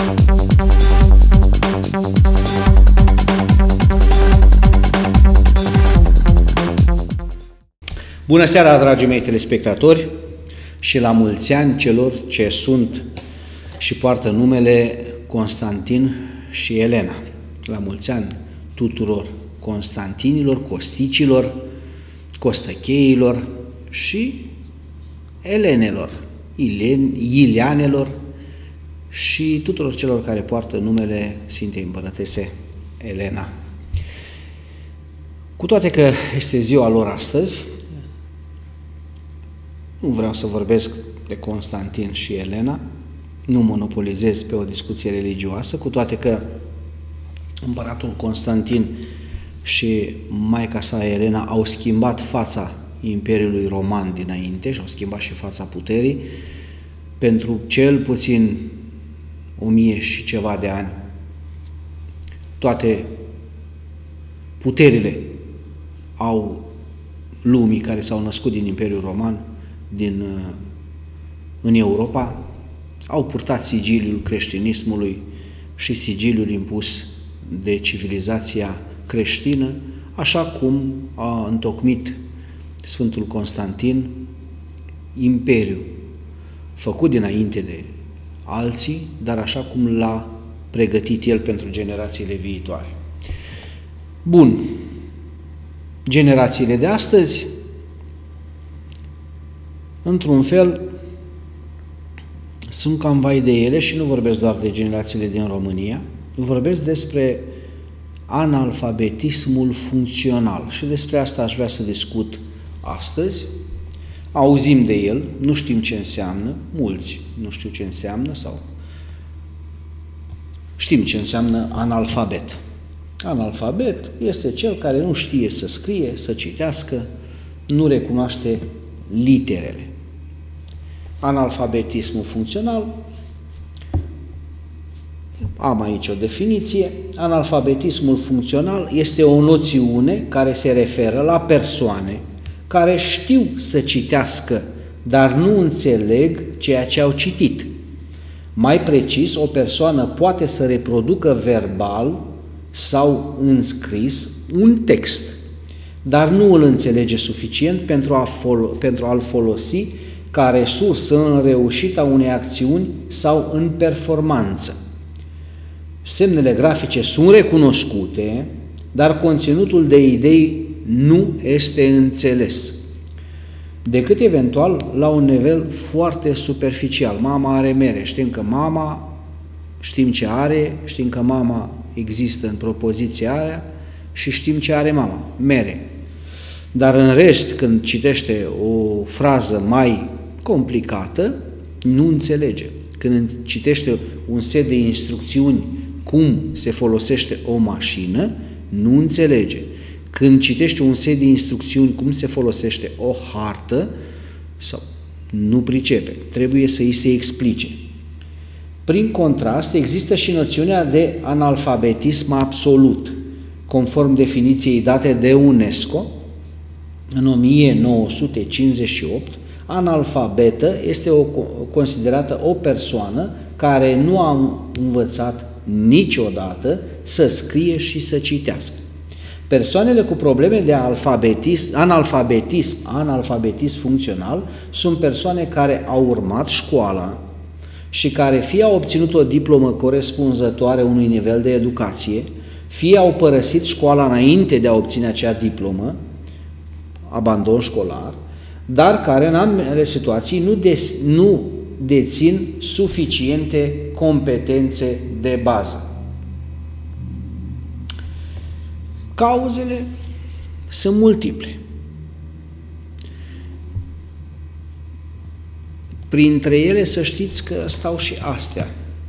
Bună seara, dragii mei telespectatori, și la mulți ani celor ce sunt și poartă numele Constantin și Elena. La mulți ani tuturor Constantinilor, Costicilor, Costăcheilor și Elenelor, Ileanelor și tuturor celor care poartă numele Sfintei Împărătese Elena. Cu toate că este ziua lor astăzi, nu vreau să vorbesc de Constantin și Elena, nu monopolizez pe o discuție religioasă, cu toate că împăratul Constantin și maica sa Elena au schimbat fața Imperiului Roman dinainte și au schimbat și fața puterii pentru cel puțin 1000 și ceva de ani. Toate puterile lumii care s-au născut din Imperiul Roman în Europa au purtat sigiliul creștinismului și sigiliul impus de civilizația creștină, așa cum a întocmit Sfântul Constantin imperiu, făcut dinainte de alții, dar așa cum l-a pregătit el pentru generațiile viitoare. Bun, generațiile de astăzi, într-un fel, sunt cam vai de ele și nu vorbesc doar de generațiile din România, vorbesc despre analfabetismul funcțional și despre asta aș vrea să discut astăzi. Auzim de el, nu știm ce înseamnă, mulți nu știu ce înseamnă sau știm ce înseamnă analfabet. Analfabet este cel care nu știe să scrie, să citească, nu recunoaște literele. Analfabetismul funcțional, am aici o definiție, analfabetismul funcțional este o noțiune care se referă la persoane care știu să citească, dar nu înțeleg ceea ce au citit. Mai precis, o persoană poate să reproducă verbal sau în scris un text, dar nu îl înțelege suficient pentru a-l folosi ca resursă în reușita unei acțiuni sau în performanță. Semnele grafice sunt recunoscute, dar conținutul de idei nu este înțeles, decât eventual la un nivel foarte superficial. Mama are mere, știm ce are, știm că mama există în propoziția aia și știm ce are mama, mere. Dar în rest, când citește o frază mai complicată, nu înțelege. Când citește un set de instrucțiuni cum se folosește o mașină, nu înțelege. Când citește un set de instrucțiuni cum se folosește o hartă, sau nu pricepe. Trebuie să îi se explice. Prin contrast, există și noțiunea de analfabetism absolut, conform definiției date de UNESCO, în 1958, analfabetă este considerată o persoană care nu a învățat niciodată să scrie și să citească. Persoanele cu probleme de analfabetism funcțional sunt persoane care au urmat școala și care fie au obținut o diplomă corespunzătoare unui nivel de educație, fie au părăsit școala înainte de a obține acea diplomă, abandon școlar, dar care în ambele situații nu dețin suficiente competențe de bază. Cauzele sunt multiple. Printre ele să știți că stau și astea.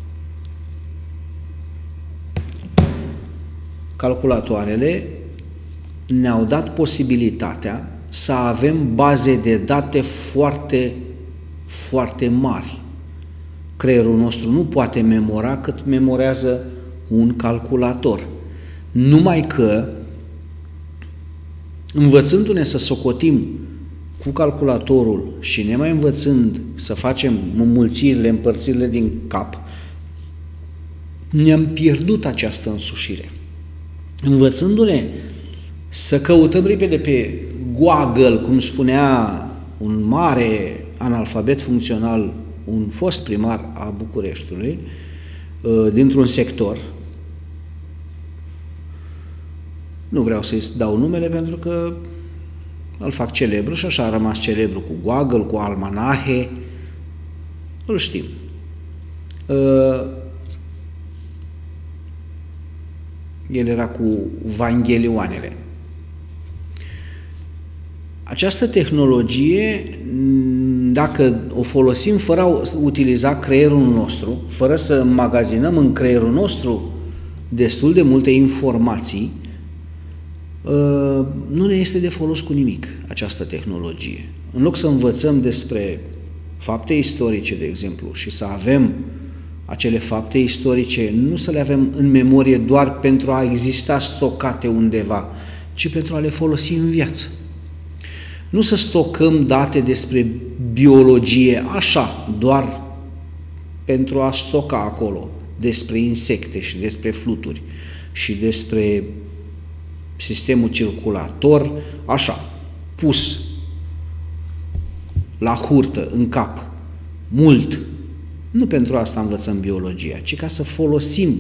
Calculatoarele ne-au dat posibilitatea să avem baze de date foarte, foarte mari. Creierul nostru nu poate memora cât memorează un calculator. Numai că, învățându-ne să socotim cu calculatorul și nemai învățând să facem înmulțirile, împărțirile din cap, Ne-am pierdut această însușire. Învățându-ne să căutăm repede pe Google, cum spunea un mare analfabet funcțional, un fost primar a Bucureștiului, dintr-un sector, nu vreau să-i dau numele pentru că îl fac celebru și așa a rămas celebru cu Google, cu almanahe, îl știm. El era cu Vanghelioanele. Această tehnologie, dacă o folosim fără a utiliza creierul nostru, fără să înmagazinăm în creierul nostru destul de multe informații, nu ne este de folos cu nimic această tehnologie. În loc să învățăm despre fapte istorice, de exemplu, și să avem acele fapte istorice, nu să le avem în memorie doar pentru a exista stocate undeva, ci pentru a le folosi în viață. Nu să stocăm date despre biologie așa, doar pentru a stoca acolo, despre insecte și despre fluturi și despre sistemul circulator, așa, pus la hurtă, în cap, mult. Nu pentru asta învățăm biologia, ci ca să folosim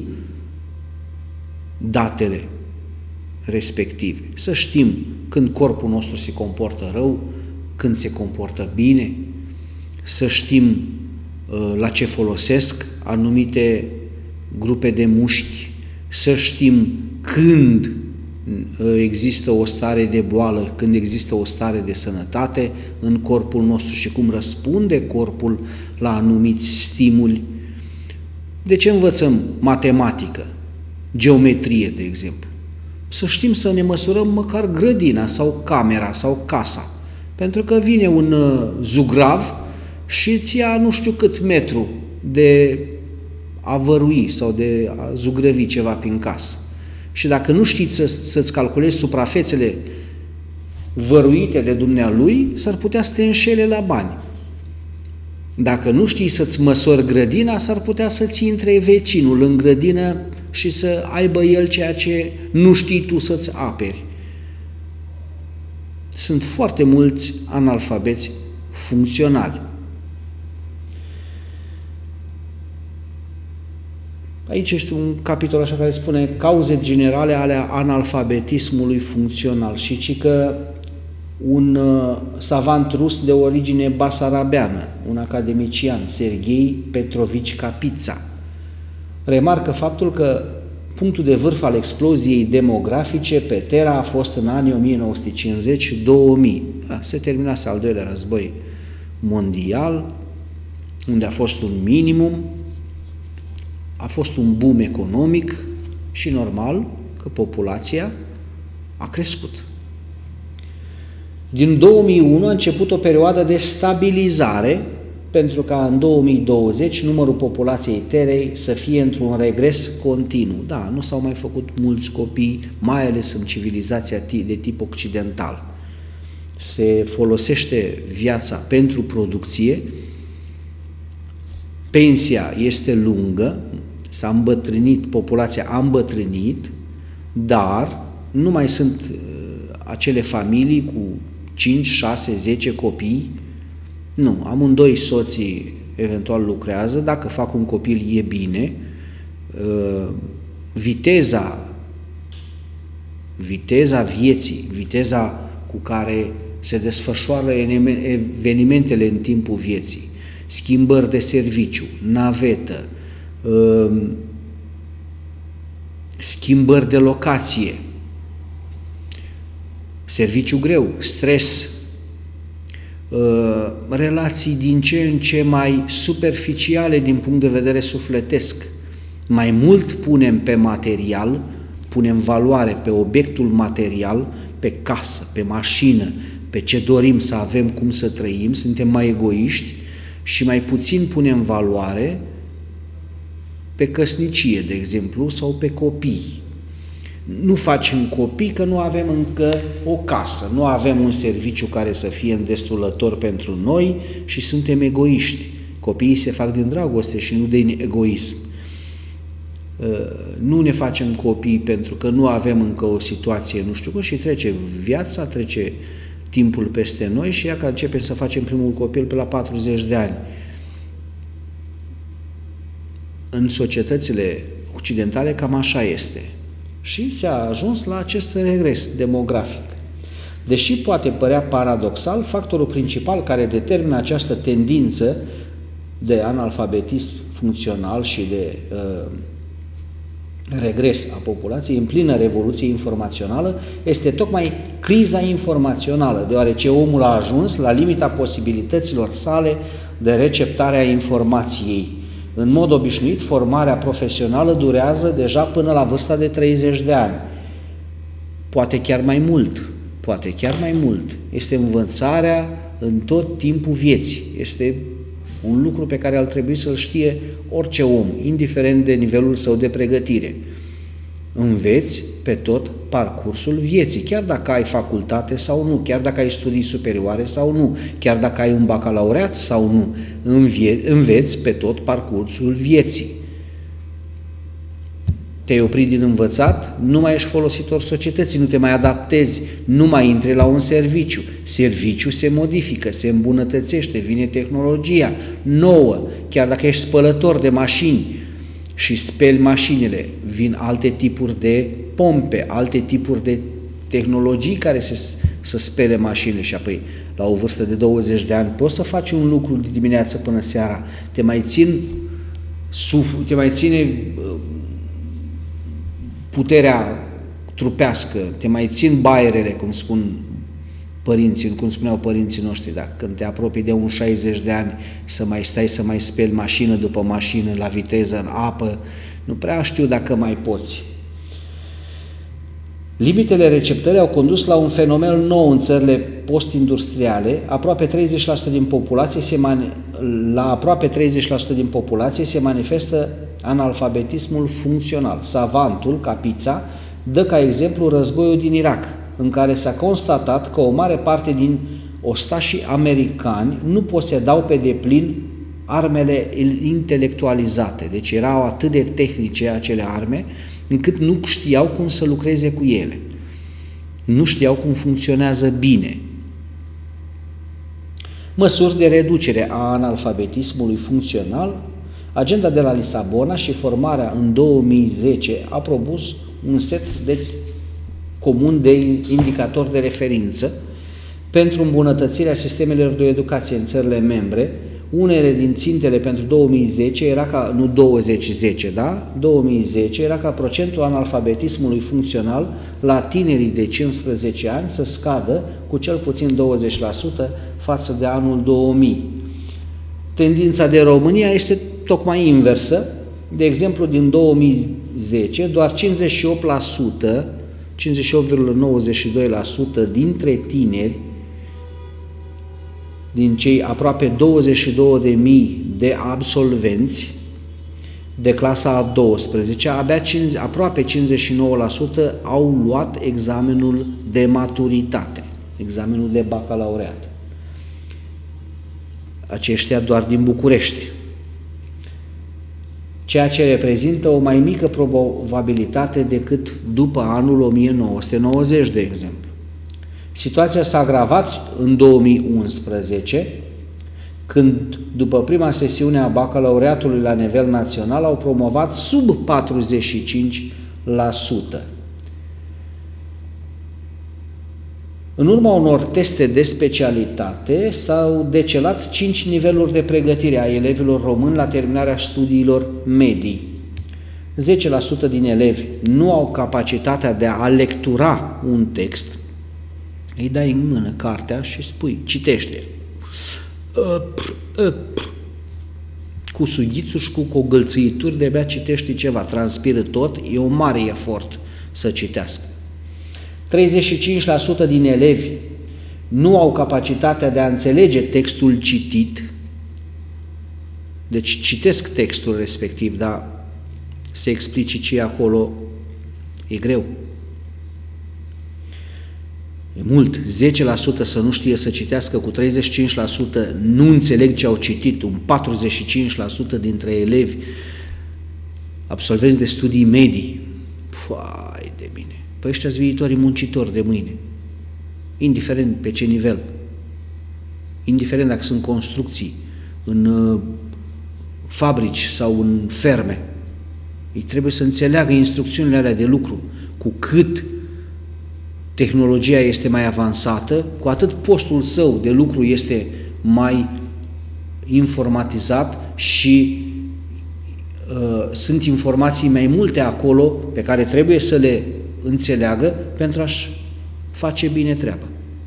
datele respective, să știm când corpul nostru se comportă rău, când se comportă bine, să știm la ce folosesc anumite grupe de mușchi, să știm când există o stare de boală, când există o stare de sănătate în corpul nostru și cum răspunde corpul la anumiți stimuli. De ce învățăm matematică, geometrie, de exemplu? Să știm să ne măsurăm măcar grădina sau camera sau casa. Pentru că vine un zugrav și îți ia nu știu cât metru de a vărui sau de a zugrăvi ceva prin casă. Și dacă nu știi să-ți calculezi suprafețele văruite de dumnealui, s-ar putea să te înșele la bani. Dacă nu știi să-ți măsori grădina, s-ar putea să-ți intre vecinul în grădină și să aibă el ceea ce nu știi tu să-ți aperi. Sunt foarte mulți analfabeți funcționali. Aici este un capitol așa care spune cauze generale ale analfabetismului funcțional și ci că un savant rus de origine basarabeană, un academician, Serghei Petrovici Capitsa, remarcă faptul că punctul de vârf al exploziei demografice pe Terra a fost în anii 1950-2000. Se terminase al doilea război mondial, unde a fost un minimum, a fost un boom economic și normal că populația a crescut. Din 2001 a început o perioadă de stabilizare pentru ca în 2020 numărul populației Terei să fie într-un regres continuu. Da, nu s-au mai făcut mulți copii, mai ales în civilizația de tip occidental. Se folosește viața pentru producție, pensia este lungă, s-a îmbătrânit, populația a îmbătrânit, dar nu mai sunt acele familii cu 5, 6, 10 copii. Nu, amândoi soții eventual lucrează, dacă fac un copil e bine, viteza vieții, viteza cu care se desfășoară evenimentele în timpul vieții, schimbări de serviciu, navetă, schimbări de locație, serviciu greu, stres, relații din ce în ce mai superficiale din punct de vedere sufletesc. Mai mult punem pe material, punem valoare pe obiectul material, pe casă, pe mașină, pe ce dorim să avem, cum să trăim, suntem mai egoiști și mai puțin punem valoare pe căsnicie, de exemplu, sau pe copii. Nu facem copii că nu avem încă o casă, nu avem un serviciu care să fie îndestulător pentru noi și suntem egoiști. Copiii se fac din dragoste și nu din egoism. nu ne facem copii pentru că nu avem încă o situație, nu știu cum, și trece viața, trece timpul peste noi și ea că începem să facem primul copil pe la 40 de ani. În societățile occidentale cam așa este. Și s-a ajuns la acest regres demografic. Deși poate părea paradoxal, factorul principal care determină această tendință de analfabetism funcțional și de regres a populației în plină revoluție informațională este tocmai criza informațională, deoarece omul a ajuns la limita posibilităților sale de receptare a informației. În mod obișnuit, formarea profesională durează deja până la vârsta de 30 de ani. Poate chiar mai mult. Este învățarea în tot timpul vieții. Este un lucru pe care ar trebui să-l știe orice om, indiferent de nivelul său de pregătire. Înveți pe tot parcursul vieții, chiar dacă ai facultate sau nu, chiar dacă ai studii superioare sau nu, chiar dacă ai un bacalaureat sau nu, înveți pe tot parcursul vieții. Te-ai oprit din învățat, nu mai ești folositor societății, nu te mai adaptezi, nu mai intri la un serviciu. Serviciul se modifică, se îmbunătățește, vine tehnologia nouă, chiar dacă ești spălător de mașini și speli mașinile, vin alte tipuri de pompe, alte tipuri de tehnologii care să spele mașinile și apoi la o vârstă de 20 de ani poți să faci un lucru de dimineață până seara, te mai ține puterea trupească, te mai țin baierele, cum spuneau părinții noștri, dacă când te apropii de un 60 de ani să mai stai să mai speli mașină după mașină, la viteză, în apă, nu prea știu dacă mai poți. Limitele receptării au condus la un fenomen nou în țările post-industriale. Aproape 30% din populație se manifestă analfabetismul funcțional. Savantul, Capița, dă ca exemplu războiul din Irak, în care s-a constatat că o mare parte din ostașii americani nu posedau pe deplin armele intelectualizate. Deci erau atât de tehnice acele arme, încât nu știau cum să lucreze cu ele. Nu știau cum funcționează bine. Măsuri de reducere a analfabetismului funcțional. Agenda de la Lisabona și formarea în 2010 a propus un set comun de indicatori de referință pentru îmbunătățirea sistemelor de educație în țările membre. Unele din țintele pentru 2010 era ca, nu 2010, da? 2010 era ca procentul analfabetismului funcțional la tinerii de 15 ani să scadă cu cel puțin 20% față de anul 2000. Tendința de România este tocmai inversă. De exemplu, din 2010, doar 58%, 58,92% dintre tineri din cei aproape 22.000 de absolvenți de clasa a 12-a, aproape 59% au luat examenul de maturitate, examenul de bacalaureat. Aceștia doar din București, ceea ce reprezintă o mai mică probabilitate decât după anul 1990, de exemplu. Situația s-a agravat în 2011, când, după prima sesiune a bacalaureatului la nivel național, au promovat sub 45%. În urma unor teste de specialitate s-au decelat 5 niveluri de pregătire a elevilor români la terminarea studiilor medii. 10% din elevi nu au capacitatea de a lectura un text. Îi dai în mână cartea și spui, citește. Cu sughițul și cu cogălțâituri de-abia citește ceva, transpiră tot, e un mare efort să citească. 35% din elevi nu au capacitatea de a înțelege textul citit, deci citesc textul respectiv, dar să explici ce e acolo e greu. E mult, 10% să nu știe să citească, cu 35% nu înțeleg ce au citit, un 45% dintre elevi absolvenți de studii medii. Păi de mine. Păi ăștia-s viitorii muncitori de mâine. Indiferent pe ce nivel. Indiferent dacă sunt construcții în fabrici sau în ferme. Ei trebuie să înțeleagă instrucțiunile alea de lucru. Cu cât tehnologia este mai avansată, cu atât postul său de lucru este mai informatizat și sunt informații mai multe acolo pe care trebuie să le înțeleagă pentru a-și face bine treaba.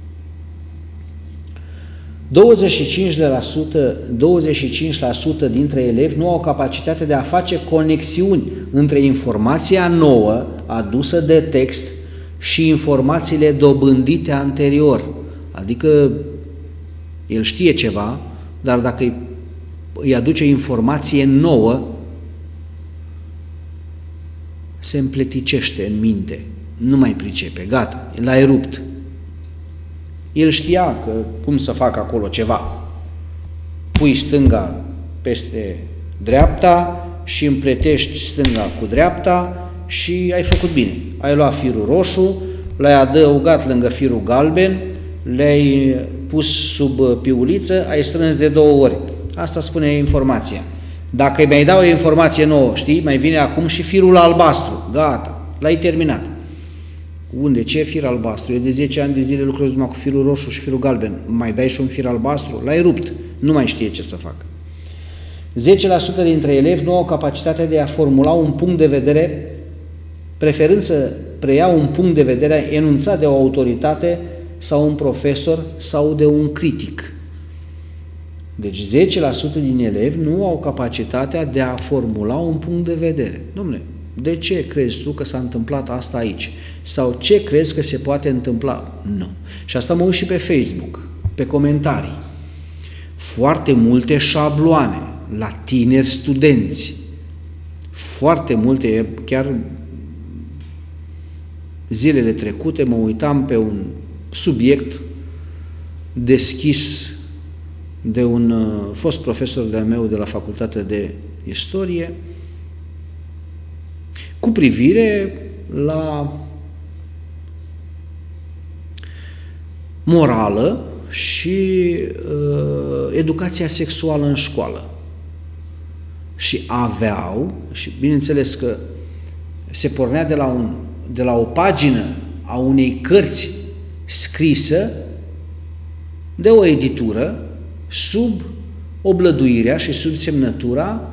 25% dintre elevi nu au capacitatea de a face conexiuni între informația nouă adusă de text și informațiile dobândite anterior. Adică el știe ceva, dar dacă îi aduce informație nouă, se împleticește în minte, nu mai pricepe, gata, l-ai rupt. El știa că cum să facă acolo ceva. Pui stânga peste dreapta și împletești stânga cu dreapta și ai făcut bine. Ai luat firul roșu, l-ai adăugat lângă firul galben, le-ai pus sub piuliță, ai strâns de 2 ori. Asta spune informația. Dacă îi mai dau o informație nouă, știi, mai vine acum și firul albastru. Gata, l-ai terminat. Unde? Ce fir albastru? Eu de 10 ani de zile lucrez numai cu firul roșu și firul galben. Mai dai și un fir albastru? L-ai rupt. Nu mai știe ce să facă. 10% dintre elevi nu au capacitatea de a formula un punct de vedere, preferând să preia un punct de vedere enunțat de o autoritate sau un profesor sau de un critic. Deci 10% din elevi nu au capacitatea de a formula un punct de vedere. Dom'le, de ce crezi tu că s-a întâmplat asta aici? Sau ce crezi că se poate întâmpla? Nu. Și asta mă uit și pe Facebook, pe comentarii. Foarte multe șabloane la tineri studenți. Foarte multe, chiar zilele trecute mă uitam pe un subiect deschis de un fost profesor de-al meu de la Facultatea de Istorie cu privire la morală și educația sexuală în școală. Și aveau, și bineînțeles că se pornea de la o pagină a unei cărți scrisă de o editură sub oblăduirea și sub semnătura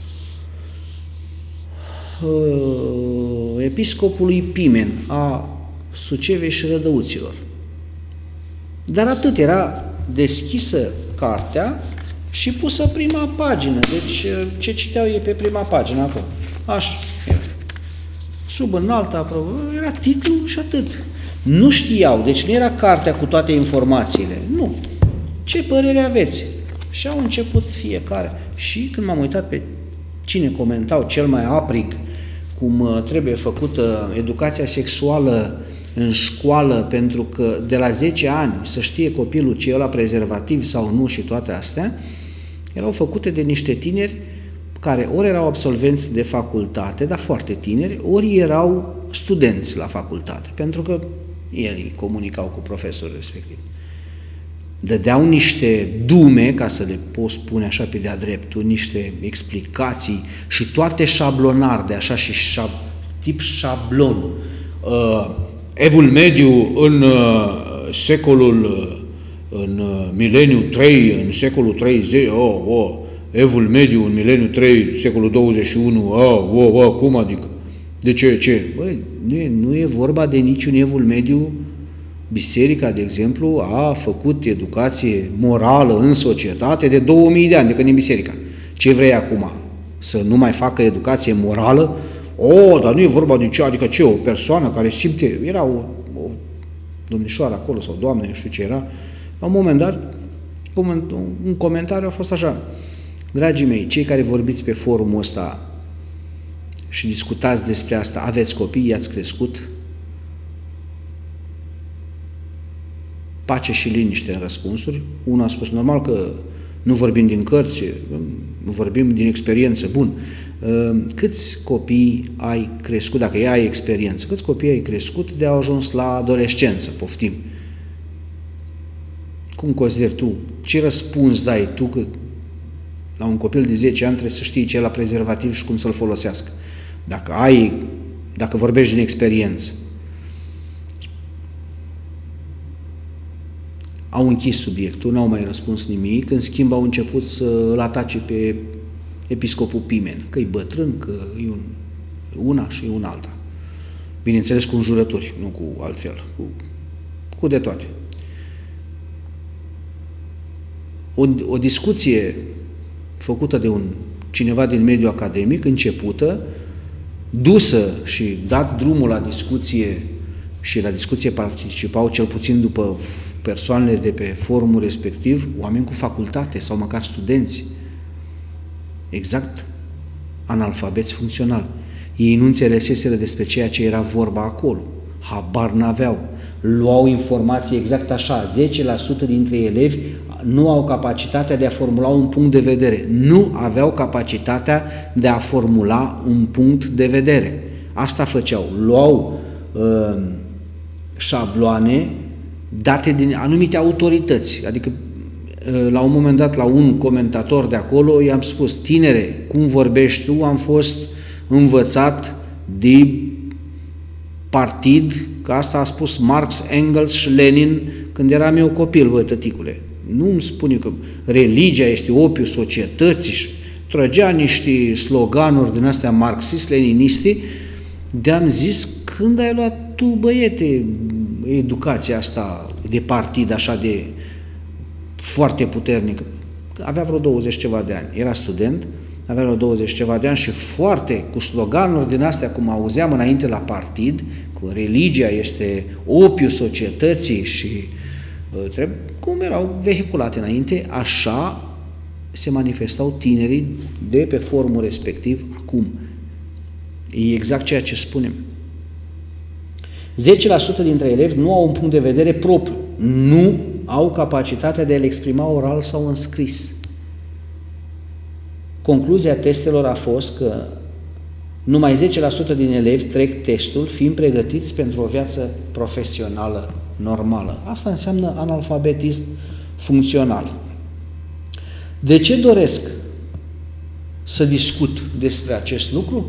episcopului Pimen a Sucevei și Rădăuților. Dar atât, era deschisă cartea și pusă prima pagină. Deci ce citeau ei pe prima pagină acolo. Așa. Sub înalta, era titlul și atât. Nu știau, deci nu era cartea cu toate informațiile. Nu. Ce părere aveți? Și au început fiecare. Și când m-am uitat pe cine comentau cel mai aprig cum trebuie făcută educația sexuală în școală, pentru că de la 10 ani să știe copilul ce e la prezervativ sau nu și toate astea, erau făcute de niște tineri care ori erau absolvenți de facultate, dar foarte tineri, ori erau studenți la facultate, pentru că ei comunicau cu profesorul respectiv. Dădeau niște dume, ca să le pot spune așa pe de-a dreptul, niște explicații și toate șablonar de așa și tip șablon. Evul mediu în în mileniul 3, în secolul 30, Evul mediu în mileniul 3, secolul 21, cum adică? De ce? Băi, nu e vorba de niciun evul mediu. Biserica, de exemplu, a făcut educație morală în societate de 2000 de ani, de când e biserica. Ce vrei acum? Să nu mai facă educație morală? Dar nu e vorba de ce, adică ce, o persoană care simte, era o domnișoară acolo sau doamne, nu știu ce era, la un moment dat, un comentariu a fost așa: dragii mei, cei care vorbiți pe forumul ăsta și discutați despre asta, aveți copii, i-ați crescut? Pace și liniște în răspunsuri. Unul a spus, normal că nu vorbim din cărți, nu vorbim din experiență. Bun. Câți copii ai crescut, dacă ai experiență, câți copii ai crescut de au ajuns la adolescență, poftim? Cum consideri tu? Ce răspuns dai tu că la un copil de 10 ani trebuie să știi ce e la prezervativ și cum să-l folosească? Dacă vorbești din experiență. Au închis subiectul, n-au mai răspuns nimic, în schimb au început să îl atace pe episcopul Pimen, că e bătrân, că e una și e un alta. Bineînțeles cu înjurături, nu cu altfel, cu de toate. O discuție făcută de cineva din mediul academic, începută, dusă și dat drumul la discuție, și la discuție participau, cel puțin după persoanele de pe forumul respectiv, oameni cu facultate sau măcar studenți, exact analfabeți funcțional. Ei nu înțeleseseră despre ceea ce era vorba acolo, habar n-aveau, luau informații exact așa, 10% dintre elevi nu au capacitatea de a formula un punct de vedere, nu aveau capacitatea de a formula un punct de vedere. Asta făceau, luau șabloane date din anumite autorități, adică la un moment dat la un comentator de acolo i-am spus: tinere, cum vorbești tu, am fost învățat de partid, că asta a spus Marx, Engels și Lenin când eram eu copil, bă, tăticule. Nu îmi spune că religia este opiul societății și trăgea niște sloganuri din astea marxist-leniniste, de-am zis: când ai luat tu, băiete, educația asta de partid așa de foarte puternică? Avea vreo 20 ceva de ani, era student, avea vreo 20 ceva de ani și foarte cu sloganuri din astea, cum auzeam înainte la partid, că religia este opiul societății și cum erau vehiculate înainte, așa se manifestau tinerii de pe forumul respectiv acum. E exact ceea ce spunem. 10% dintre elevi nu au un punct de vedere propriu, nu au capacitatea de a-l exprima oral sau în scris. Concluzia testelor a fost că numai 10% din elevi trec testul fiind pregătiți pentru o viață profesională normală. Asta înseamnă analfabetism funcțional. De ce doresc să discut despre acest lucru?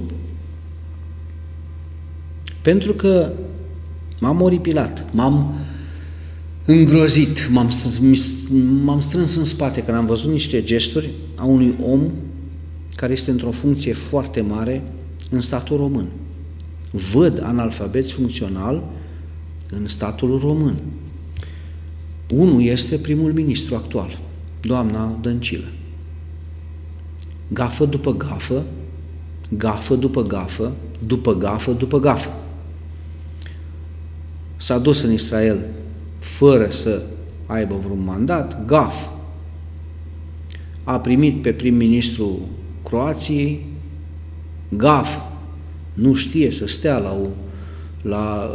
Pentru că m-am oripilat, m-am îngrozit, m-am strâns în spate când am văzut niște gesturi a unui om care este într-o funcție foarte mare în statul român. Văd analfabeți funcțional în statul român. Unul este primul ministru actual, doamna Dăncilă. Gafă după gafă, gafă după gafă, după gafă după gafă. S-a dus în Israel fără să aibă vreun mandat, gaf. A primit pe prim-ministru Croației, gaf. Nu știe să stea la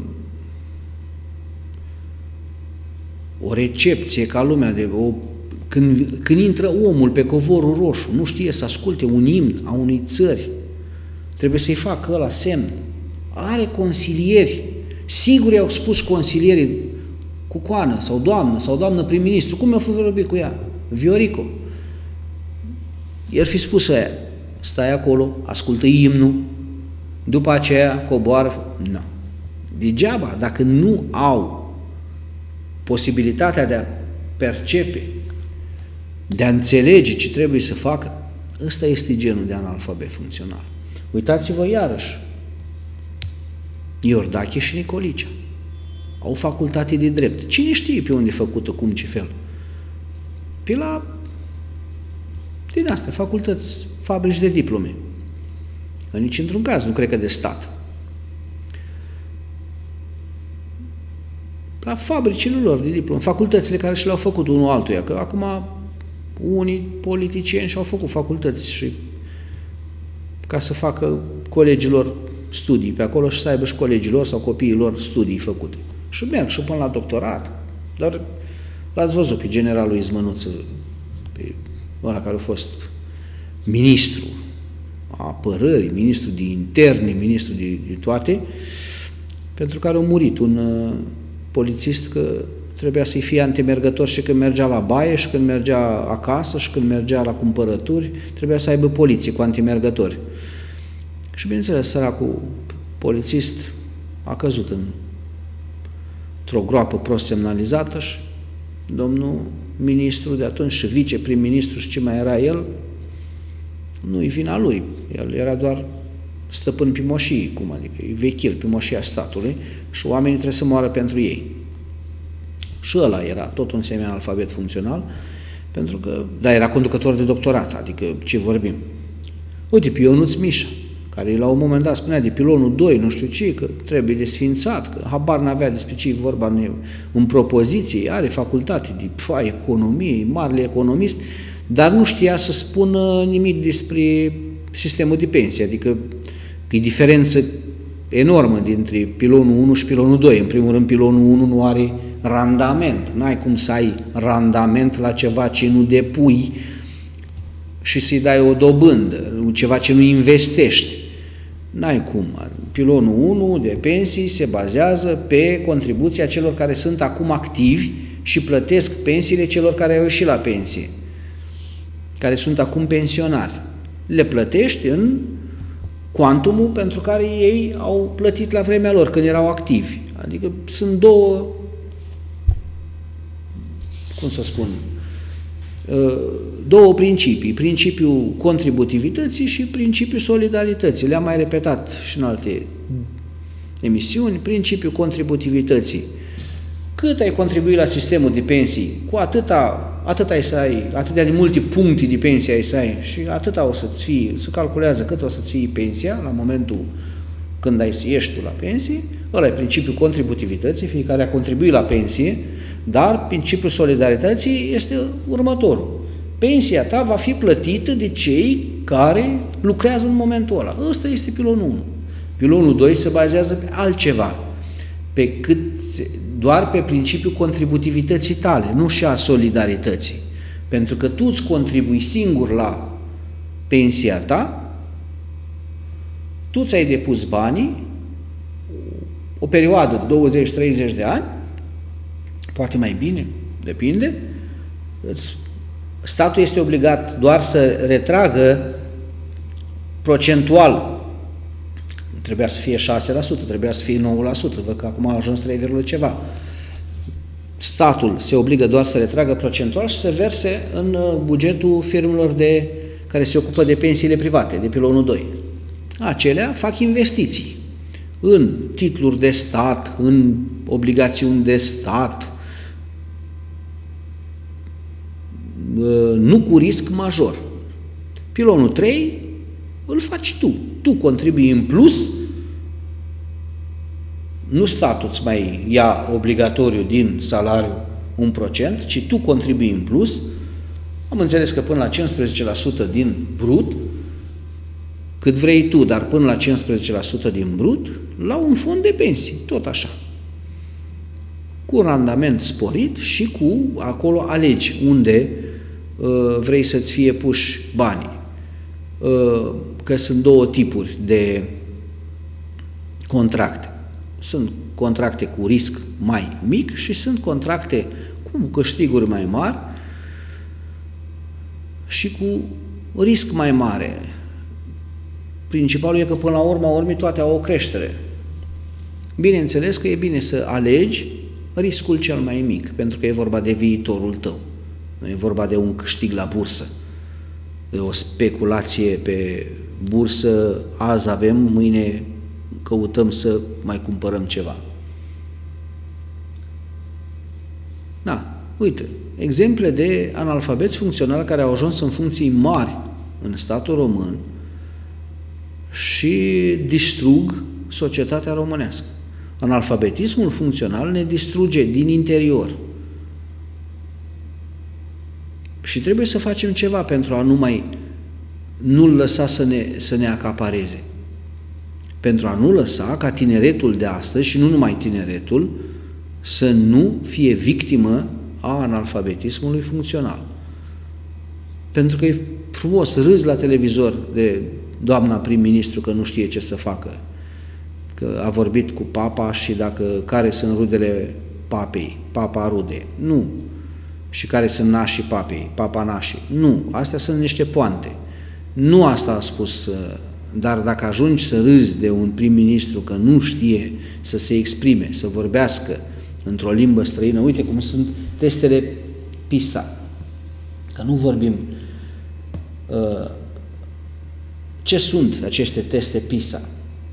o recepție ca lumea, când intră omul pe covorul roșu, nu știe să asculte un imn a unei țări, trebuie să-i facă ăla semn. Are consilieri, sigur i-au spus consilierii cu coană sau doamnă prim-ministru, cum mi-a fost vorbit cu ea? Viorico. I-ar fi spus aia: stai acolo, ascultă imnul, după aceea coboară. Nu. Degeaba, dacă nu au posibilitatea de a percepe, de a înțelege ce trebuie să facă, ăsta este genul de analfabet funcțional. Uitați-vă iarăși, Iordache și Nicolicea au facultate de drept. Cine știe pe unde e făcută, cum, ce fel? Pe la, din astea, facultăți, fabrici de diplome. În nici într-un caz, nu cred că de stat. La fabricile lor de diplome, facultățile care și le-au făcut unul altuia, că acum unii politicieni și-au făcut facultăți și ca să facă colegilor studii pe acolo și să aibă și colegilor sau copiilor studii făcute. Și merg și până la doctorat, dar l-ați văzut pe generalul Izmănuță, pe ăla care a fost ministru a apărării, ministru de interne, ministru de toate, pentru care a murit un polițist că trebuia să-i fie antimergător și când mergea la baie, și când mergea acasă, și când mergea la cumpărături, trebuia să aibă poliție cu antimergători. Și bineînțeles, săracul polițist a căzut într-o groapă prost semnalizată și domnul ministru de atunci și viceprim-ministru și ce mai era el, nu-i vina lui. El era doar stăpân pe moșii, cum adică, e vechil pe moșia statului și oamenii trebuie să moară pentru ei. Și ăla era tot un semi-analfabet funcțional, pentru că, da, era conducător de doctorat, adică ce vorbim. Uite, pe Ionuț Mișa, care la un moment dat spunea de pilonul 2, nu știu ce, că trebuie desfințat, că habar n-avea despre ce e vorba în propoziție, are facultate de economie, marele economist, dar nu știa să spună nimic despre sistemul de pensie, adică că e diferență enormă dintre pilonul 1 și pilonul 2. În primul rând, pilonul 1 nu are randament. N-ai cum să ai randament la ceva ce nu depui și să-i dai o dobândă, ceva ce nu investești. N-ai cum. Pilonul 1 de pensii se bazează pe contribuția celor care sunt acum activi și plătesc pensiile celor care au ieșit la pensie, care sunt acum pensionari. Le plătești în cuantumul pentru care ei au plătit la vremea lor, când erau activi. Adică sunt două, cum să spun, două principii. Principiul contributivității și principiul solidarității. Le-am mai repetat și în alte emisiuni. Principiul contributivității. Cât ai contribuit la sistemul de pensii, cu atât ai să ai, atâtea de multe puncte de pensie ai să ai și atâta o să-ți fie, se calculează cât o să-ți fie pensia la momentul când ai să ieși tu la pensie. Ăla e principiul contributivității, fiecare a contribuit la pensie, dar principiul solidarității este următorul. Pensia ta va fi plătită de cei care lucrează în momentul ăla. Ăsta este pilonul 1. Pilonul 2 se bazează pe altceva, doar pe principiul contributivității tale, nu și a solidarității. Pentru că tu îți contribui singur la pensia ta, tu ți-ai depus banii, o perioadă, 20-30 de ani, poate mai bine, depinde, statul este obligat doar să retragă procentual. Trebuia să fie 6%, trebuia să fie 9%, văd că acum a ajuns 3, ceva. Statul se obligă doar să retragă procentual și să verse în bugetul firmelor care se ocupă de pensiile private, de pilonul 2. Acelea fac investiții în titluri de stat, în obligațiuni de stat, nu cu risc major. Pilonul 3 îl faci tu. Tu contribui în plus, nu statul îți mai ia obligatoriu din salariu 1%, ci tu contribui în plus. Am înțeles că până la 15% din brut, cât vrei tu, dar până la 15% din brut, la un fond de pensii, tot așa. Cu un randament sporit și cu, acolo alegi unde vrei să-ți fie puși banii. Că sunt două tipuri de contracte. Sunt contracte cu risc mai mic și sunt contracte cu câștiguri mai mari și cu risc mai mare. Principalul e că până la urmă toate au o creștere. Bineînțeles că e bine să alegi riscul cel mai mic, pentru că e vorba de viitorul tău. Nu e vorba de un câștig la bursă, de o speculație pe bursă, azi avem, mâine căutăm să mai cumpărăm ceva. Da, uite, exemple de analfabeți funcționali care au ajuns în funcții mari în statul român și distrug societatea românească. Analfabetismul funcțional ne distruge din interior. Și trebuie să facem ceva pentru a nu-l lăsa să ne acapareze. Pentru a nu lăsa ca tineretul de astăzi, și nu numai tineretul, să nu fie victimă a analfabetismului funcțional. Pentru că e frumos, râzi la televizor de doamna prim-ministru că nu știe ce să facă, că a vorbit cu papa și care sunt rudele papei, papa rude. Nu. Și care sunt nașii papei, papa nașii. Nu. Astea sunt niște poante. Nu asta a spus, dar dacă ajungi să râzi de un prim-ministru că nu știe să se exprime, să vorbească într-o limbă străină, uite cum sunt testele PISA, că nu vorbim ce sunt aceste teste PISA.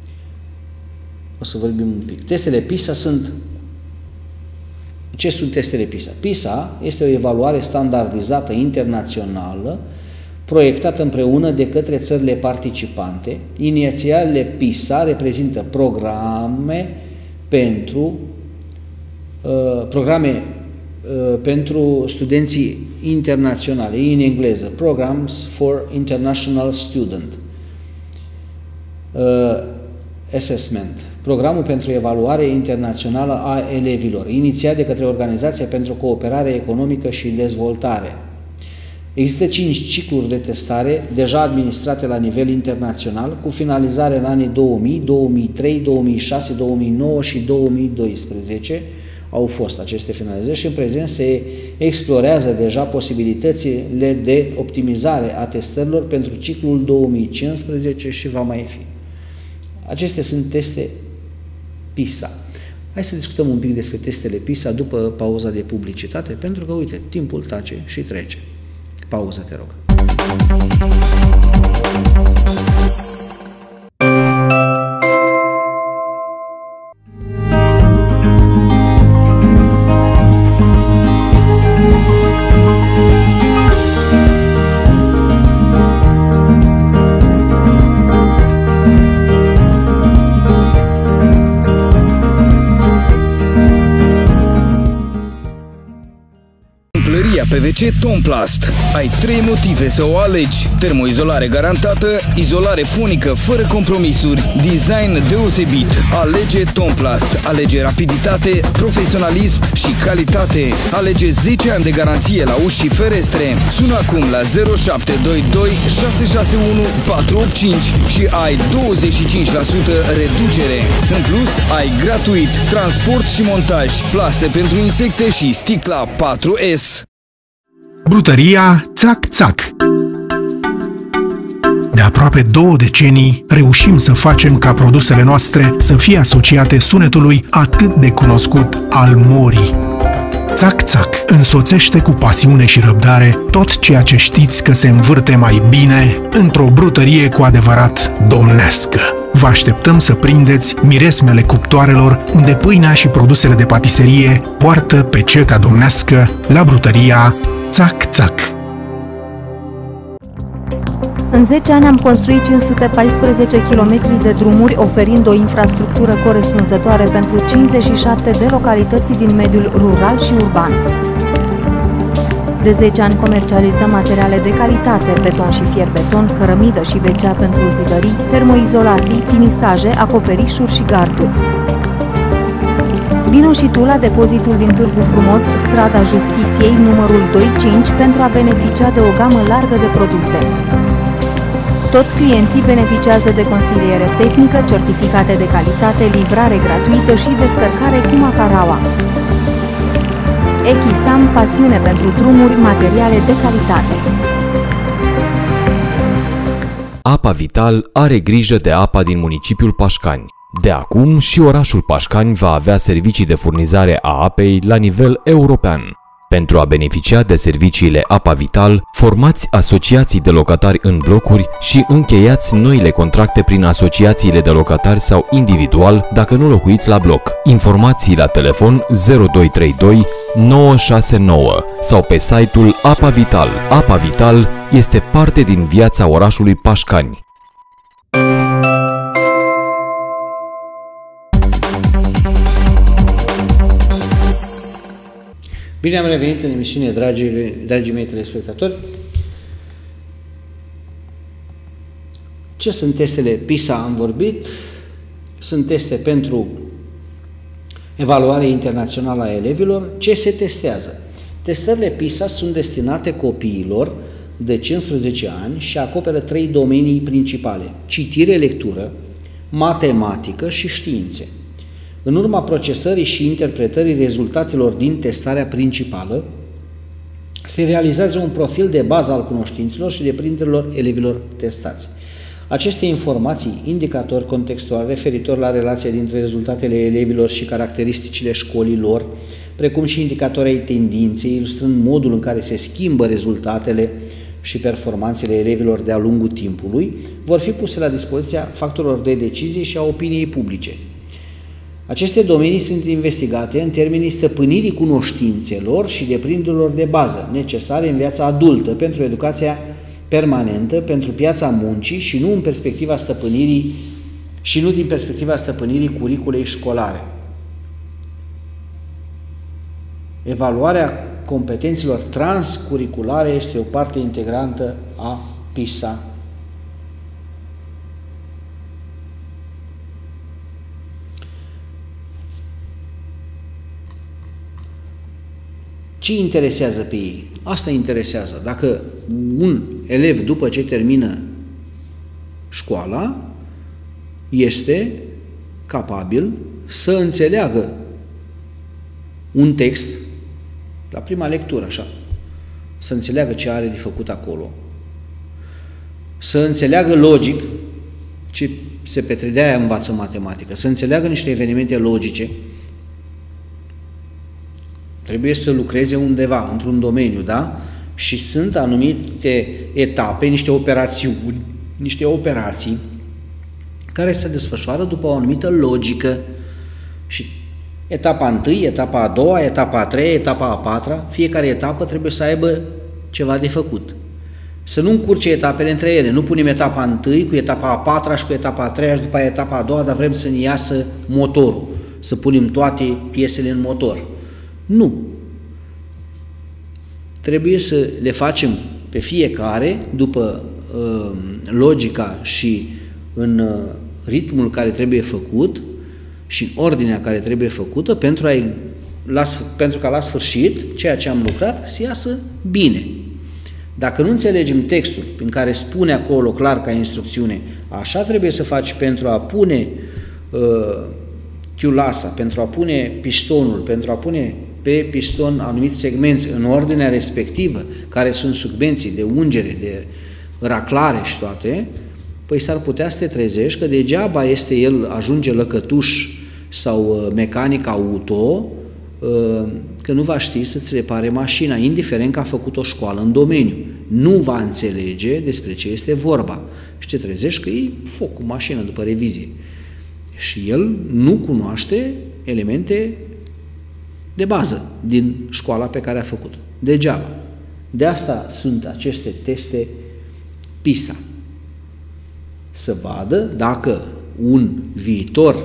O să vorbim un pic. Testele PISA sunt... Ce sunt testele PISA? PISA este o evaluare standardizată internațională proiectată împreună de către țările participante. Inițialele PISA reprezintă programe pentru studenții internaționali, în engleză, Programs for International Student Assessment, programul pentru evaluare internațională a elevilor, inițiat de către Organizația pentru Cooperare Economică și Dezvoltare. Există 5 cicluri de testare deja administrate la nivel internațional, cu finalizare în anii 2000, 2003, 2006, 2009 și 2012 au fost aceste finalizări și în prezent se explorează deja posibilitățile de optimizare a testărilor pentru ciclul 2015 și va mai fi. Acestea sunt teste PISA. Hai să discutăm un pic despre testele PISA după pauza de publicitate, pentru că, uite, timpul tace și trece. Pauză, te rog. PVC Tomplast. Ai 3 motive să o alegi: termoizolare garantată, izolare fonică fără compromisuri, design deosebit. Alege Tomplast. Alege rapiditate, profesionalism și calitate. Alege 10 ani de garanție la uși și ferestre. Sună acum la 0722 661 485 și ai 25% reducere. În plus, ai gratuit transport și montaj, plase pentru insecte și sticla 4S. Brutăria Țac Țac. De aproape 2 decenii reușim să facem ca produsele noastre să fie asociate sunetului atât de cunoscut al morii. Țac Țac însoțește cu pasiune și răbdare tot ceea ce știți că se învârte mai bine într-o brutărie cu adevărat domnească. Vă așteptăm să prindeți miresmele cuptoarelor unde pâinea și produsele de patiserie poartă pecetea domnească la brutăria Țac Țac. În 10 ani am construit 514 km de drumuri, oferind o infrastructură corespunzătoare pentru 57 de localități din mediul rural și urban. De 10 ani comercializăm materiale de calitate, beton și fier-beton, cărămidă și WC pentru zidării, termoizolații, finisaje, acoperișuri și garduri. Vino și tu la depozitul din Târgu Frumos, strada Justiției, numărul 25, pentru a beneficia de o gamă largă de produse. Toți clienții beneficiază de consiliere tehnică, certificate de calitate, livrare gratuită și descărcare cu Macaraua. Echisam, pasiune pentru drumuri, materiale de calitate. Apa Vital are grijă de apa din municipiul Pașcani. De acum și orașul Pașcani va avea servicii de furnizare a apei la nivel european. Pentru a beneficia de serviciile Apa Vital, formați asociații de locatari în blocuri și încheiați noile contracte prin asociațiile de locatari sau individual dacă nu locuiți la bloc. Informații la telefon 0232 969 sau pe site-ul Apa Vital. Apa Vital este parte din viața orașului Pașcani. Bine am revenit în emisiune, dragii mei telespectatori. Ce sunt testele PISA? Am vorbit. Sunt teste pentru evaluare internațională a elevilor. Ce se testează? Testările PISA sunt destinate copiilor de 15 ani și acoperă 3 domenii principale: citire, lectură, matematică și științe. În urma procesării și interpretării rezultatelor din testarea principală, se realizează un profil de bază al cunoștințelor și deprinderilor elevilor testați. Aceste informații, indicatori contextuali referitor la relația dintre rezultatele elevilor și caracteristicile școlii lor, precum și indicatori ai tendinței, ilustrând modul în care se schimbă rezultatele și performanțele elevilor de-a lungul timpului, vor fi puse la dispoziția factorilor de decizie și a opiniei publice. Aceste domenii sunt investigate în termenii stăpânirii cunoștințelor și deprinderilor de bază, necesare în viața adultă, pentru educația permanentă, pentru piața muncii și nu din perspectiva stăpânirii curiculei școlare. Evaluarea competențelor transcurriculare este o parte integrantă a PISA. Ce interesează pe ei? Asta interesează. Dacă un elev, după ce termină școala, este capabil să înțeleagă un text la prima lectură, așa, să înțeleagă ce are de făcut acolo, să înțeleagă logic ce se petrece, de-aia învață matematică, să înțeleagă niște evenimente logice. Trebuie să lucreze undeva, într-un domeniu, da? Și sunt anumite etape, niște operațiuni, niște operații care se desfășoară după o anumită logică. Și etapa 1, etapa a 2, etapa a 3, etapa a 4, fiecare etapă trebuie să aibă ceva de făcut. Să nu încurce etapele între ele. Nu punem etapa 1 cu etapa a 4 și cu etapa a 3 și după etapa a 2, dar vrem să ne iasă motorul, să punem toate piesele în motor. Nu. Trebuie să le facem pe fiecare după logica și în ritmul care trebuie făcut și în ordinea care trebuie făcută pentru ca la sfârșit ceea ce am lucrat să iasă bine. Dacă nu înțelegem textul prin care spune acolo clar ca instrucțiune, așa trebuie să faci pentru a pune chiulasa, pentru a pune pistonul, pentru a pune pe piston anumiți segmenți în ordinea respectivă, care sunt subvenții de ungere, de raclare și toate, păi s-ar putea să te trezești că degeaba ajunge lăcătuș sau mecanic auto, că nu va ști să-ți repare mașina, indiferent că a făcut o școală în domeniu. Nu va înțelege despre ce este vorba și te trezești că e foc cu mașină după revizie. Și el nu cunoaște elemente de bază din școala pe care a făcut-o. Degeaba. De asta sunt aceste teste PISA. Să vadă dacă un viitor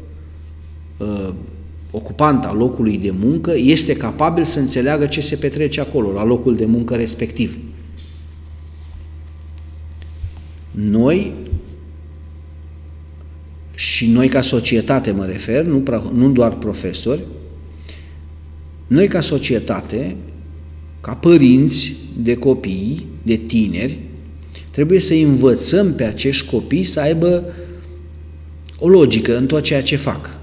ocupant al locului de muncă este capabil să înțeleagă ce se petrece acolo, la locul de muncă respectiv. Noi, și noi ca societate mă refer, nu doar profesori, noi ca societate, ca părinți de copii, de tineri, trebuie să învățăm pe acești copii să aibă o logică în tot ceea ce fac.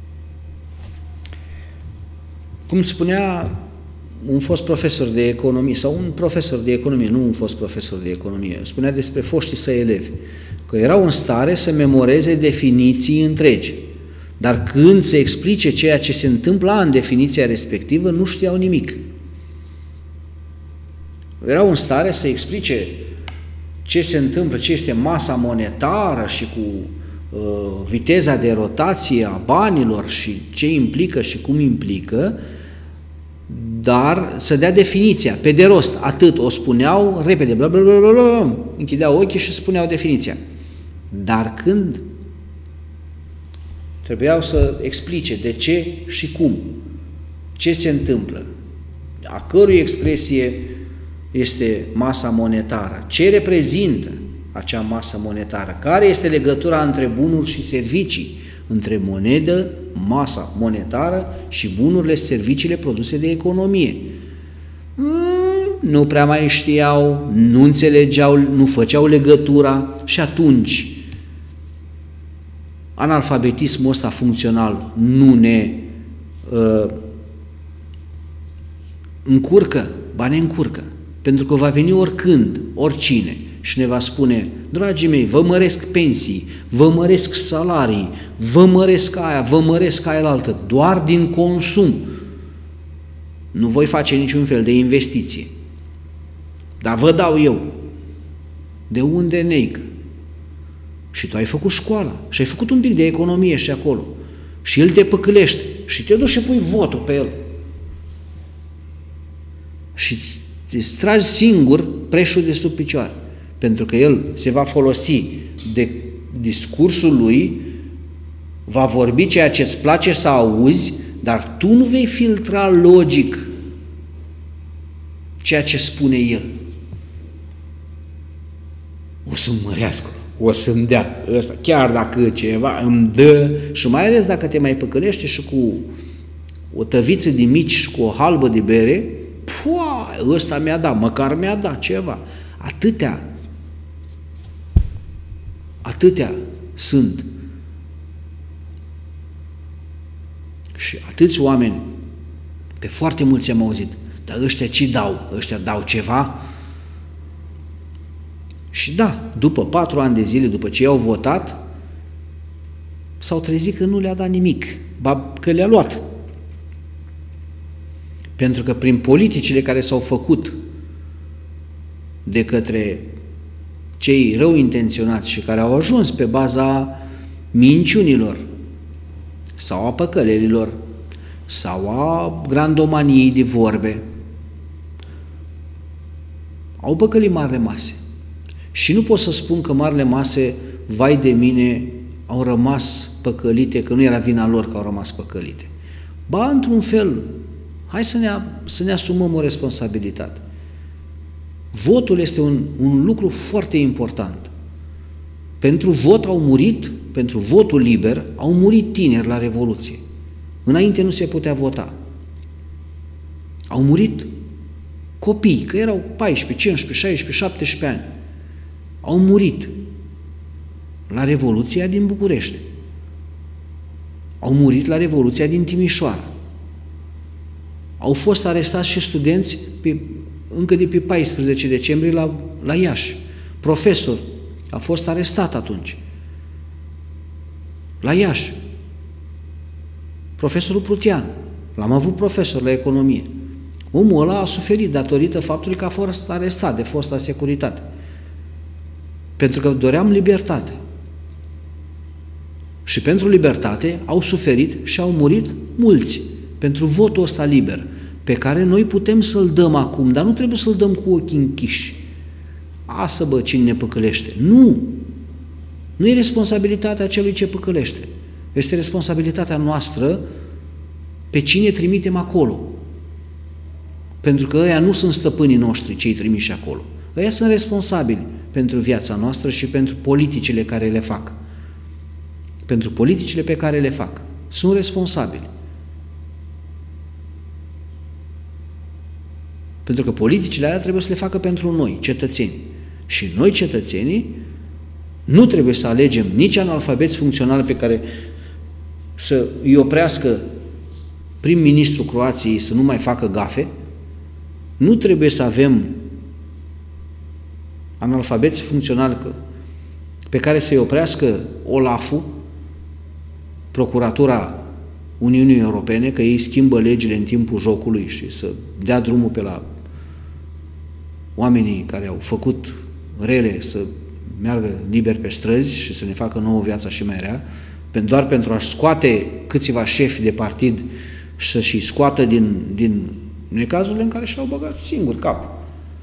Cum spunea un fost profesor de economie, sau un profesor de economie, nu un fost profesor de economie, spunea despre foștii săi elevi, că erau în stare să memoreze definiții întregi, dar când se explice ceea ce se întâmpla în definiția respectivă, nu știau nimic. Erau în stare să explice ce se întâmplă, ce este masa monetară și cu viteza de rotație a banilor și ce implică și cum implică, dar să dea definiția, pe de rost, atât, o spuneau repede, bla, bla, bla, bla, bla, închideau ochii și spuneau definiția. Dar când trebuiau să explice de ce și cum, ce se întâmplă, a cărui expresie este masa monetară, ce reprezintă acea masă monetară, care este legătura între bunuri și servicii, între monedă, masa monetară și bunurile, serviciile produse de economie. nu prea mai știau, nu înțelegeau, nu făceau legătura și atunci analfabetismul ăsta funcțional nu ne încurcă, ba ne încurcă, pentru că va veni oricând, oricine și ne va spune: dragii mei, vă măresc pensii, vă măresc salarii, vă măresc aia, vă măresc aia altă, doar din consum. Nu voi face niciun fel de investiție. Dar vă dau eu. De unde neică? Și tu ai făcut școala și ai făcut un pic de economie și acolo. Și el te păcălește și te duci și pui votul pe el. Și îți tragi singur preșul de sub picioare. Pentru că el se va folosi de discursul lui, va vorbi ceea ce îți place să auzi, dar tu nu vei filtra logic ceea ce spune el. O să-mi mărească, o să-mi dea ăsta, chiar dacă ceva îmi dă, și mai ales dacă te mai păcălește și cu o tăviță de mici și cu o halbă de bere, ăsta mi-a dat, măcar mi-a dat ceva. Atâtea sunt. Și atâți oameni, pe foarte mulți am auzit, dar ăștia ce dau? Ăștia dau ceva? Și da, după 4 ani de zile, după ce i-au votat, s-au trezit că nu le-a dat nimic, ba că le-a luat. Pentru că prin politicile care s-au făcut de către cei rău intenționați și care au ajuns pe baza minciunilor sau a păcălerilor sau a grandomaniei de vorbe, au păcălit marile mase. Și nu pot să spun că marile mase, vai de mine, au rămas păcălite, că nu era vina lor că au rămas păcălite. Ba, într-un fel, hai să ne asumăm o responsabilitate. Votul este un lucru foarte important. Pentru vot au murit, pentru votul liber, au murit tineri la Revoluție. Înainte nu se putea vota. Au murit copii, că erau 14, 15, 16, 17 ani. Au murit la Revoluția din București. Au murit la Revoluția din Timișoara. Au fost arestați și studenți încă de pe 14 decembrie la Iași. Profesor a fost arestat atunci. La Iași. Profesorul Prutean. L-am avut profesor la economie. Omul ăla a suferit datorită faptului că a fost arestat de fosta securitate. Pentru că doream libertate. Și pentru libertate au suferit și au murit mulți pentru votul ăsta liber, pe care noi putem să-l dăm acum, dar nu trebuie să-l dăm cu ochii închiși. Asă, bă, cine ne păcălește. Nu! Nu e responsabilitatea celui ce păcălește. Este responsabilitatea noastră pe cine trimitem acolo. Pentru că ăia nu sunt stăpânii noștri, cei trimiși acolo. Ăia sunt responsabili pentru viața noastră și pentru politicile care le fac. Pentru politicile pe care le fac. Sunt responsabili. Pentru că politicile alea trebuie să le facă pentru noi, cetățeni. Și noi, cetățenii, nu trebuie să alegem nici analfabeți funcționali pe care să îi oprească prim-ministrul Croației să nu mai facă gafe, nu trebuie să avem analfabeți funcționali pe care să-i oprească OLAF-ul, Procuratura Uniunii Europene, că ei schimbă legile în timpul jocului și să dea drumul pe la oamenii care au făcut rele să meargă liber pe străzi și să ne facă nouă viața și mai rea, doar pentru a-și scoate câțiva șefi de partid și să-și scoată din necazurile în care și-au băgat singur capul.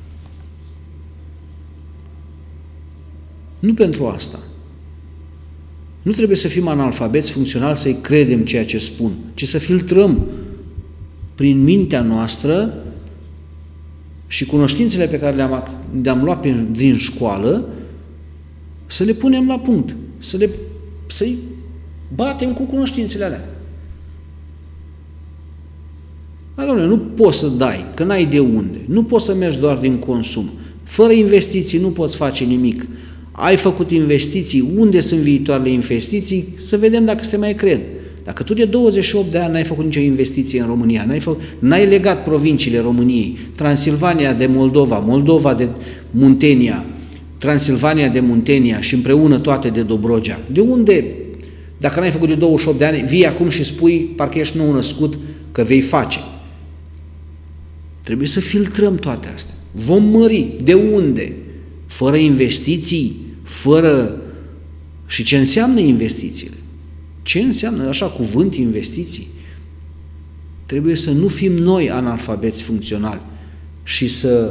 Nu pentru asta. Nu trebuie să fim analfabeți funcționali să-i credem ceea ce spun, ci să filtrăm prin mintea noastră și cunoștințele pe care le-am luat din școală, să le punem la punct, să-i batem cu cunoștințele alea. Dom'le, nu poți să dai, că n-ai de unde. Nu poți să mergi doar din consum. Fără investiții nu poți face nimic. Ai făcut investiții, unde sunt viitoarele investiții, să vedem dacă se mai cred. Dacă tu de 28 de ani n-ai făcut nicio investiție în România, n-ai legat provinciile României, Transilvania de Moldova, Moldova de Muntenia, Transilvania de Muntenia și împreună toate de Dobrogea, de unde, dacă n-ai făcut de 28 de ani, vii acum și spui, parcă ești nou născut, că vei face. Trebuie să filtrăm toate astea. Vom mări. De unde? Fără investiții, fără... Și ce înseamnă investițiile? Ce înseamnă așa cuvânt investiții? Trebuie să nu fim noi analfabeți funcționali și să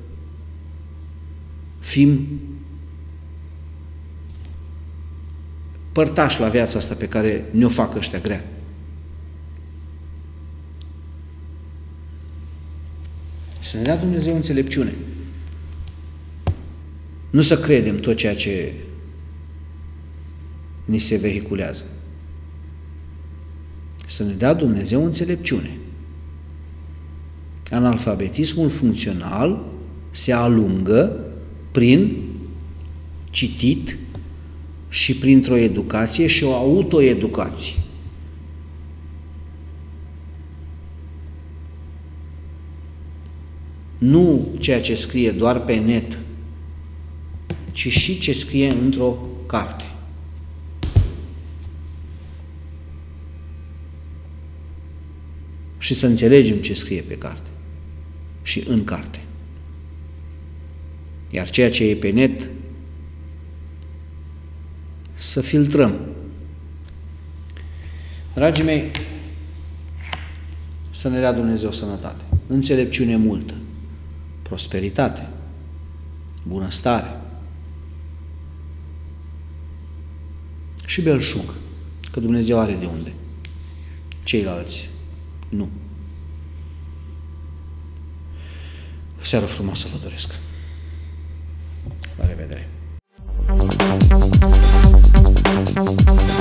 fim părtași la viața asta pe care ne-o fac ăștia grea. Să ne dea Dumnezeu înțelepciune. Nu să credem tot ceea ce ni se vehiculează. Să ne dea Dumnezeu înțelepciune. Analfabetismul funcțional se alungă prin citit și printr-o educație și o autoeducație. Nu ceea ce scrie doar pe net, ci și ce scrie într-o carte. Și să înțelegem ce scrie pe carte și în carte. Iar ceea ce e pe net, să filtrăm. Dragii mei, să ne dea Dumnezeu sănătate, înțelepciune multă, prosperitate, bunăstare și belșug, că Dumnezeu are de unde. Ceilalți nu. O seară frumoasă vă doresc. La revedere!